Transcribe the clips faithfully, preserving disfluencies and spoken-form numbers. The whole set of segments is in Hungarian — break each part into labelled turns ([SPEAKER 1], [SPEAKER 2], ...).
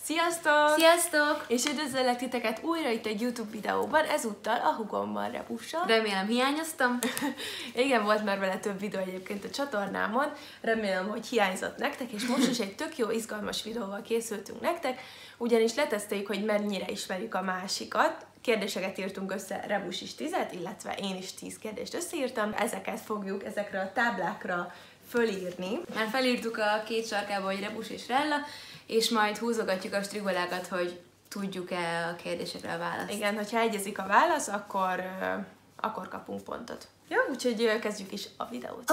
[SPEAKER 1] Sziasztok!
[SPEAKER 2] Sziasztok!
[SPEAKER 1] És üdvözöllek titeket újra itt egy YouTube videóban, ezúttal a hugommal, Rebussal.
[SPEAKER 2] Remélem hiányoztam.
[SPEAKER 1] Igen, volt már vele több videó egyébként a csatornámon, remélem, hogy hiányzott nektek, és most is egy tök jó, izgalmas videóval készültünk nektek, ugyanis leteszteljük, hogy mennyire ismerjük a másikat. Kérdéseket írtunk össze, Rebus is tízet, illetve én is tíz kérdést összeírtam. Ezeket fogjuk ezekre a táblákra fölírni.
[SPEAKER 2] Már felírtuk a két sarkába, hogy Rebus és Rella, és majd húzogatjuk a strigolákat, hogy tudjuk-e a kérdésekre a választ.
[SPEAKER 1] Igen, hogyha egyezik a válasz, akkor, uh, akkor kapunk pontot. Jó, úgyhogy uh, kezdjük is a videót.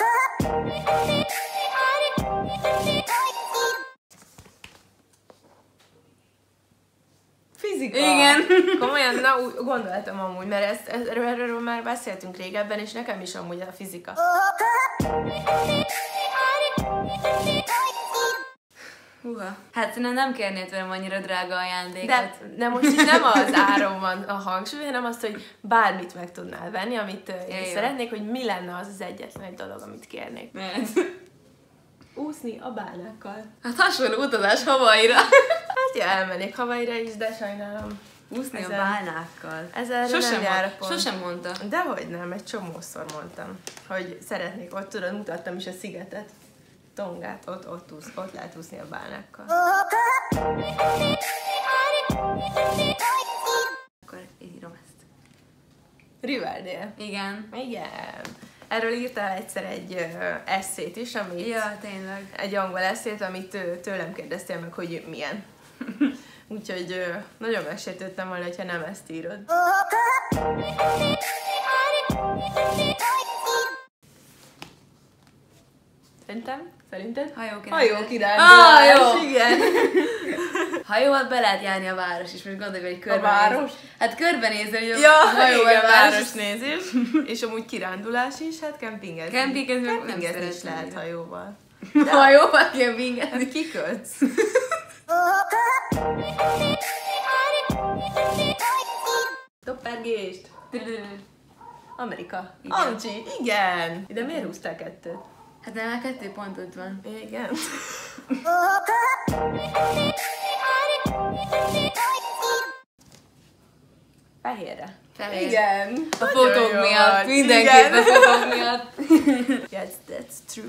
[SPEAKER 1] Fizika!
[SPEAKER 2] Igen.
[SPEAKER 1] Komolyan, na, úgy gondoltam amúgy, mert ezt, erről, erről már beszéltünk régebben, és nekem is amúgy a fizika.
[SPEAKER 2] Húha. Hát nem, nem kérnéd velem annyira drága ajándékot.
[SPEAKER 1] De, de most itt nem az áron van a hangsúly, hanem azt, hogy bármit meg tudnál venni, amit uh, én
[SPEAKER 2] Jaj,
[SPEAKER 1] szeretnék, hogy mi lenne az az egyetlen egy dolog, amit kérnék.
[SPEAKER 2] Mert...
[SPEAKER 1] Úszni a bálnákkal.
[SPEAKER 2] Hát hasonló utazás Havaira.
[SPEAKER 1] Hát ja, elmennék Havaira is, de sajnálom.
[SPEAKER 2] Úszni
[SPEAKER 1] Ezen-
[SPEAKER 2] a bálnákkal.
[SPEAKER 1] Ezzel
[SPEAKER 2] Sosem,
[SPEAKER 1] nem jár a
[SPEAKER 2] mond,
[SPEAKER 1] pont.
[SPEAKER 2] sosem mondta.
[SPEAKER 1] Dehogy nem, egy csomószor mondtam, hogy szeretnék, ott tudod, mutattam is a szigetet. Tongát, ott, ott, úsz, ott lehet úszni a bálnákkal.
[SPEAKER 2] Akkor írom ezt.
[SPEAKER 1] Riverdale.
[SPEAKER 2] Igen.
[SPEAKER 1] Igen. Erről írtál egyszer egy ö, eszét is, amit,
[SPEAKER 2] Ja, tényleg.
[SPEAKER 1] egy angol eszét, amit ö, tőlem kérdeztél meg, hogy milyen. Úgyhogy ö, nagyon megsértődtem volna, hogyha nem ezt írod. Szerintem? Szerinted?
[SPEAKER 2] Hajókirándulás.
[SPEAKER 1] Hajókirándulás,
[SPEAKER 2] Ah, jó.
[SPEAKER 1] igen.
[SPEAKER 2] Hajóval be lehet járni a város is, most gondolj, hogy körbenéz.
[SPEAKER 1] város?
[SPEAKER 2] Hát körbenézve, hogy
[SPEAKER 1] Ja,
[SPEAKER 2] a hajóval
[SPEAKER 1] igen,
[SPEAKER 2] a város.
[SPEAKER 1] városnézés. És amúgy kirándulás is, hát kempingezni.
[SPEAKER 2] Kempingezni meg nem
[SPEAKER 1] Kempingezni is
[SPEAKER 2] szeretem
[SPEAKER 1] lehet
[SPEAKER 2] annyira.
[SPEAKER 1] hajóval.
[SPEAKER 2] Hajóval kempingezni.
[SPEAKER 1] Hát kikötsz. Toppergést. Amerika.
[SPEAKER 2] Igen.
[SPEAKER 1] Ancsi, igen. Ide miért húztál kettőt?
[SPEAKER 2] Hát de már kettő pontod van.
[SPEAKER 1] Igen. Fehérre.
[SPEAKER 2] Fehér.
[SPEAKER 1] Igen.
[SPEAKER 2] A
[SPEAKER 1] Nagyon
[SPEAKER 2] fotók
[SPEAKER 1] jó
[SPEAKER 2] miatt,
[SPEAKER 1] vagy.
[SPEAKER 2] mindenképpen
[SPEAKER 1] Igen.
[SPEAKER 2] fotók miatt.
[SPEAKER 1] Yes, that's true.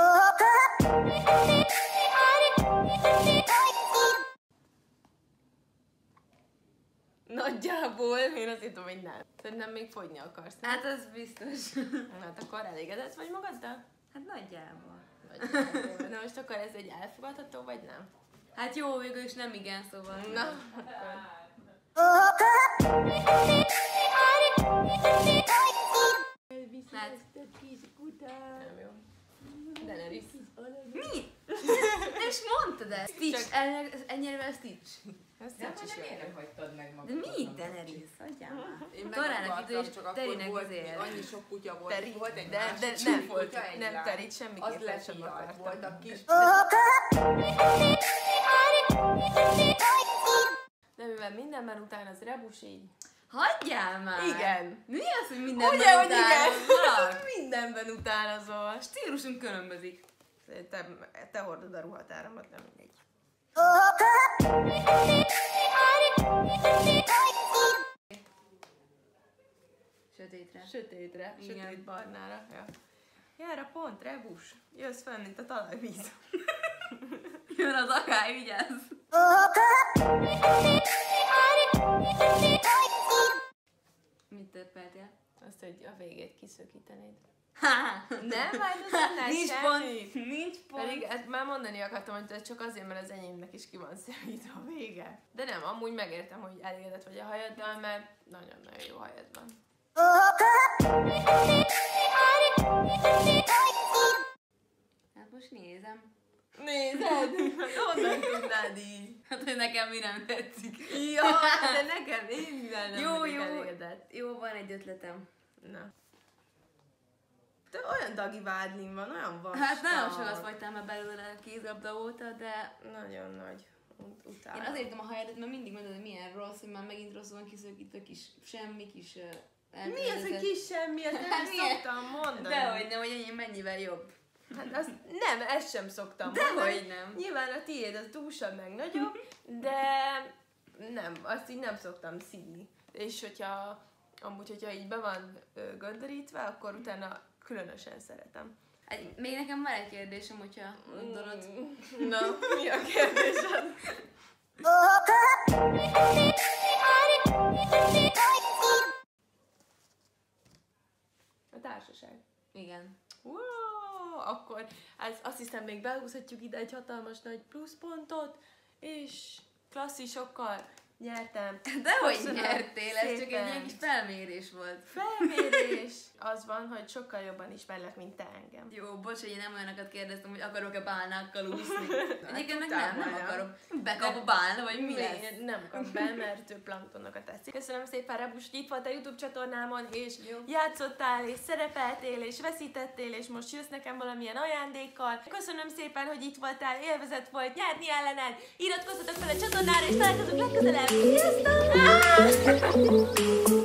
[SPEAKER 1] Nagyjából, én azt hittem, hogy nem. Szerintem még fogyni akarsz. nem?
[SPEAKER 2] Hát az biztos.
[SPEAKER 1] Na, hát akkor elégedett vagy magaddal?
[SPEAKER 2] Hát nagyjából.
[SPEAKER 1] Nagyjából. Na most akkor ez egy elfogadható, vagy nem?
[SPEAKER 2] Hát jó, végül is nem igen, szóval.
[SPEAKER 1] Na, akkor...
[SPEAKER 2] Hát.
[SPEAKER 1] Nem jó. De ne visz.
[SPEAKER 2] Mi? Nem is mondtad ezt. Stitch, ennyire, ennyire Stitch.
[SPEAKER 1] Ezt
[SPEAKER 3] Nem,
[SPEAKER 1] nincs is
[SPEAKER 3] de
[SPEAKER 1] jó.
[SPEAKER 3] miért nem hagytad meg
[SPEAKER 2] De
[SPEAKER 3] magad?
[SPEAKER 2] mi? Daenerys, hagyjál már.
[SPEAKER 3] Én
[SPEAKER 2] Tarának
[SPEAKER 3] meg
[SPEAKER 2] idő, és
[SPEAKER 3] akartam, csak akkor
[SPEAKER 2] Terinek
[SPEAKER 3] volt,
[SPEAKER 2] izé.
[SPEAKER 3] még annyi sok kutya volt.
[SPEAKER 1] Teri,
[SPEAKER 3] volt egy
[SPEAKER 1] de,
[SPEAKER 3] másik
[SPEAKER 1] de
[SPEAKER 3] csúf
[SPEAKER 1] nem,
[SPEAKER 3] kutya, egy
[SPEAKER 1] nem
[SPEAKER 3] lány.
[SPEAKER 1] Terit
[SPEAKER 3] Az
[SPEAKER 1] semmiképpen sem
[SPEAKER 3] lehíjalt,
[SPEAKER 1] akartam.
[SPEAKER 3] voltak kis...
[SPEAKER 1] De mivel mindenben után az Rebus így...
[SPEAKER 2] Hagyjál már!
[SPEAKER 1] Igen.
[SPEAKER 2] Mi az, hogy mindenben
[SPEAKER 1] Ugye, hogy igen?
[SPEAKER 2] utálod?
[SPEAKER 1] Mindenben utánozol.
[SPEAKER 2] Stílusunk különbözik.
[SPEAKER 1] Szerintem te hordod a ruhatáramat, nem mindegy.
[SPEAKER 2] Sötétre.
[SPEAKER 1] Sötétre,
[SPEAKER 2] Igen.
[SPEAKER 1] sötét barnára. Ja. Jár a pont, Rebus. Jössz fel, mint a talajvíz.
[SPEAKER 2] Jön az akály, vigyázz! Mit töppeltél?
[SPEAKER 1] Azt, hogy a végét kiszökítenéd.
[SPEAKER 2] Ha!
[SPEAKER 1] Nem, majd az annál
[SPEAKER 2] Nincs
[SPEAKER 1] semmi.
[SPEAKER 2] pont! Nincs pont!
[SPEAKER 1] Pedig ezt már mondani akartam, hogy ez csak azért, mert az enyémnek is ki van szorítva a vége. De nem, amúgy megértem, hogy elégedett vagy a hajaddal, mert nagyon-nagyon jó hajad van.
[SPEAKER 2] Hát most nézem.
[SPEAKER 1] Nézed? Honnan tudnád így?
[SPEAKER 2] Hát, hogy nekem mi nem tetszik.
[SPEAKER 1] Ja, de nekem én mivel nem
[SPEAKER 2] Jó,
[SPEAKER 1] vagyok
[SPEAKER 2] jó.
[SPEAKER 1] elégedett.
[SPEAKER 2] Jó, van egy ötletem.
[SPEAKER 1] Na. Te olyan dagi vádlin van, olyan vastag.
[SPEAKER 2] Hát nagyon sokat fogytál már belőle kézlabda óta, de
[SPEAKER 1] Nagyon nagy. Ut- Utálom.
[SPEAKER 2] én azért tudom a hajadat, mert mindig mondod, hogy milyen rossz, hogy már megint rosszul van kiszökítve kis semmi, kis uh,
[SPEAKER 1] Mi az, hogy kis semmi? Ezt nem
[SPEAKER 2] Hát
[SPEAKER 1] is
[SPEAKER 2] milyen?
[SPEAKER 1] szoktam mondani.
[SPEAKER 2] Dehogy nem, hogy enyém mennyivel jobb.
[SPEAKER 1] Hát azt nem, ezt sem szoktam
[SPEAKER 2] De
[SPEAKER 1] mondani.
[SPEAKER 2] hogy nem.
[SPEAKER 1] Nyilván a tiéd az dúsabb, meg nagyobb, de nem, azt így nem szoktam színi. És hogyha, amúgy, hogyha így be van ö, göndörítve, akkor utána különösen szeretem.
[SPEAKER 2] Hát, még nekem van egy kérdésem, hogyha gondolod.
[SPEAKER 1] Na, mi a kérdésed? A társaság.
[SPEAKER 2] Igen.
[SPEAKER 1] Wow, akkor ez, azt hiszem még behúzhatjuk ide egy hatalmas nagy pluszpontot, és klasszisokkal nyertem.
[SPEAKER 2] Dehogy
[SPEAKER 1] Köszönöm
[SPEAKER 2] nyertél, ez csak egy
[SPEAKER 1] szépen.
[SPEAKER 2] ilyen kis felmérés volt.
[SPEAKER 1] Felmérés! Az van, hogy sokkal jobban ismerlek, mint te engem.
[SPEAKER 2] Jó, bocs, hogy én nem olyanokat kérdeztem, hogy akarok-e bálnákkal úszni. Egyébként meg
[SPEAKER 1] tudtál
[SPEAKER 2] nem, nem
[SPEAKER 1] volna.
[SPEAKER 2] akarok. Bekap a bálna, vagy mi lesz?
[SPEAKER 1] Én nem kap be, mert ő planktonokat teszik. Köszönöm szépen, Rebus, hogy itt volt a YouTube csatornámon, és
[SPEAKER 2] Jó.
[SPEAKER 1] játszottál, és szerepeltél, és veszítettél, és most jössz nekem valamilyen ajándékkal. Köszönöm szépen, hogy itt voltál, élvezet volt nyerni ellened. Iratkozzatok fel a csatornára, és találkozunk legközelebb. Sziasztok!